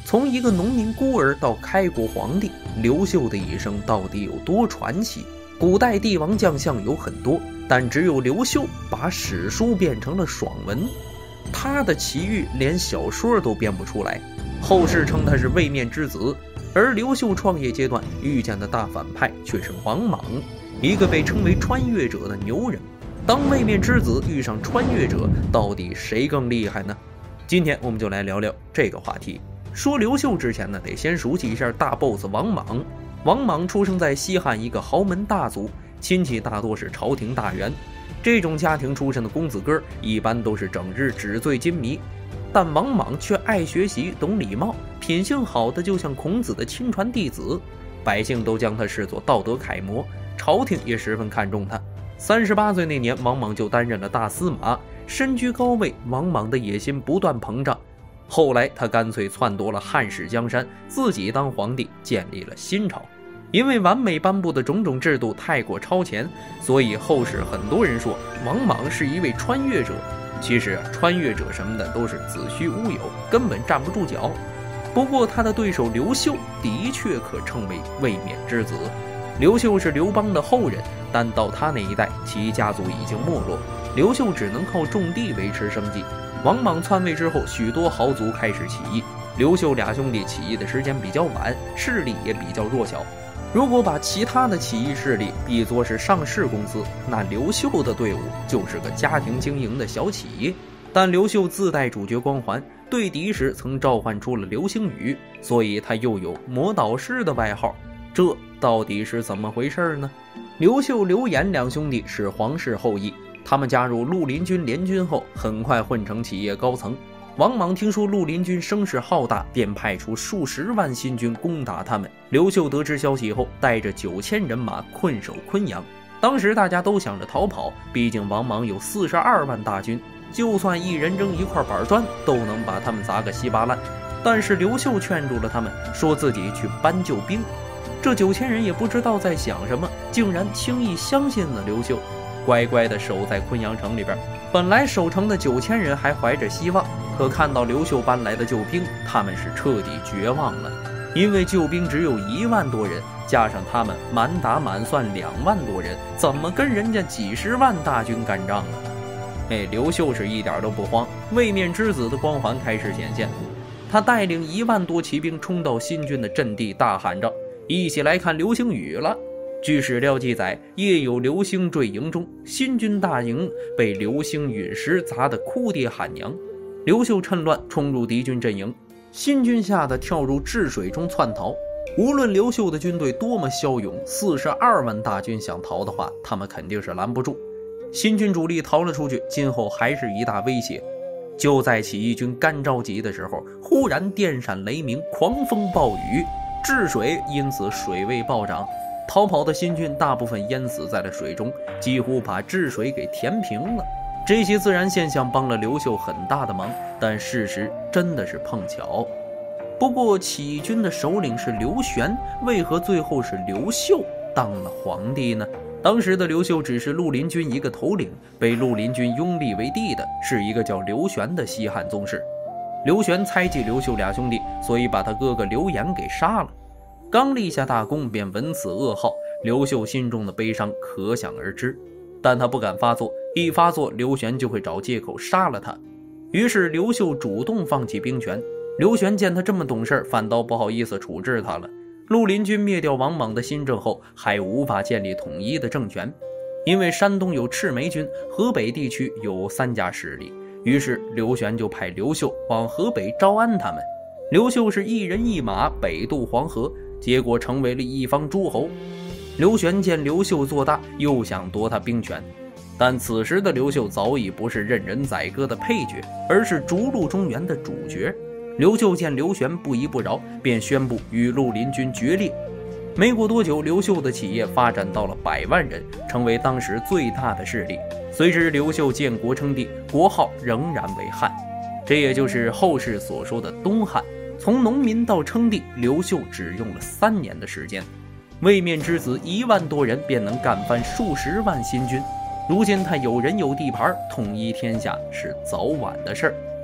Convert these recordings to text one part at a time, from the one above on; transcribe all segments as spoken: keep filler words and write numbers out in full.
从一个农民孤儿到开国皇帝，刘秀的一生到底有多传奇？古代帝王将相有很多，但只有刘秀把史书变成了爽文。他的奇遇连小说都编不出来，后世称他是位面之子。而刘秀创业阶段遇见的大反派却是王莽，一个被称为穿越者的牛人。当位面之子遇上穿越者，到底谁更厉害呢？今天我们就来聊聊这个话题。说刘秀之前呢，得先熟悉一下大 boss 王莽。王莽出生在西汉一个豪门大族，亲戚大多是朝廷大员。这种家庭出身的公子哥一般都是整日纸醉金迷，但王莽却爱学习，懂礼貌，品性好的就像孔子的亲传弟子，百姓都将他视作道德楷模，朝廷也十分看重他。三十八岁那年，王莽就担任了大司马，身居高位，王莽的野心不断膨胀。后来他干脆篡夺了汉室江山，自己当皇帝，建立了新朝。因为完美颁布的种种制度太过超前，所以后世很多人说王莽是一位穿越者。其实穿越者什么的都是子虚乌有，根本站不住脚。不过他的对手刘秀的确可称为位面之子。刘秀是刘邦的后人，但到他那一代，其家族已经没落，刘秀只能靠种地维持生计。王莽篡位之后，许多豪族开始起义，刘秀俩兄弟起义的时间比较晚，势力也比较弱小。如果把其他的起义势力比作是上市公司，那刘秀的队伍就是个家庭经营的小企业。但刘秀自带主角光环，对敌时曾召唤出了流星雨，所以他又有魔导师的外号。这到底是怎么回事呢？刘秀、刘演两兄弟是皇室后裔，他们加入绿林军联军后，很快混成企业高层。王莽听说绿林军声势浩大，便派出数十万新军攻打他们。刘秀得知消息后，带着九千人马困守昆阳。当时大家都想着逃跑，毕竟王莽有四十二万大军，就算一人扔一块板砖，都能把他们砸个稀巴烂。但是刘秀劝住了他们，说自己去搬救兵。这九千人也不知道在想什么，竟然轻易相信了刘秀，乖乖地守在昆阳城里边。本来守城的九千人还怀着希望，可看到刘秀搬来的救兵，他们是彻底绝望了。因为救兵只有一万多人，加上他们满打满算两万多人，怎么跟人家几十万大军干仗啊？哎，刘秀是一点都不慌，位面之子的光环开始显现。他带领一万多骑兵冲到新军的阵地，大喊着：“一起来看流星雨了！”据史料记载，夜有流星坠营中，新军大营被流星陨石砸得哭爹喊娘。刘秀趁乱冲入敌军阵营，新军吓得跳入治水中窜逃。无论刘秀的军队多么骁勇，四十二万大军想逃的话，他们肯定是拦不住。新军主力逃了出去，今后还是一大威胁。就在起义军干着急的时候，忽然电闪雷鸣，狂风暴雨，治水因此水位暴涨。逃跑的新军大部分淹死在了水中，几乎把治水给填平了。这些自然现象帮了刘秀很大的忙，但事实真的是碰巧。不过起义军的首领是刘玄，为何最后是刘秀当了皇帝呢？当时的刘秀只是绿林军一个头领，被绿林军拥立为帝的是一个叫刘玄的西汉宗室。刘玄猜忌刘秀俩兄弟，所以把他哥哥刘演给杀了。刚立下大功，便闻此噩耗，刘秀心中的悲伤可想而知。但他不敢发作，一发作刘玄就会找借口杀了他。于是刘秀主动放弃兵权。刘玄见他这么懂事，反倒不好意思处置他了。绿林军灭掉王莽的新政后，还无法建立统一的政权，因为山东有赤眉军，河北地区有三家势力。于是刘玄就派刘秀往河北招安他们。刘秀是一人一马北渡黄河，结果成为了一方诸侯。刘玄见刘秀做大，又想夺他兵权，但此时的刘秀早已不是任人宰割的配角，而是逐鹿中原的主角。刘秀见刘玄不依不饶，便宣布与绿林军决裂。没过多久，刘秀的企业发展到了百万人，成为当时最大的势力。随之刘秀建国称帝，国号仍然为汉，这也就是后世所说的东汉。从农民到称帝，刘秀只用了三年的时间。位面之子一万多人便能干翻数十万新军，如今他有人有地盘，统一天下是早晚的事儿。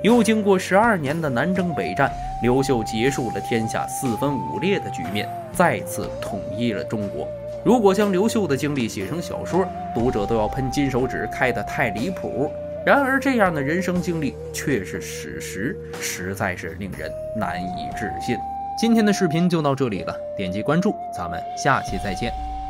又经过十二年的南征北战，刘秀结束了天下四分五裂的局面，再次统一了中国。如果将刘秀的经历写成小说，读者都要喷金手指开得太离谱。然而这样的人生经历却是史实，实在是令人难以置信。今天的视频就到这里了，点击关注，咱们下期再见。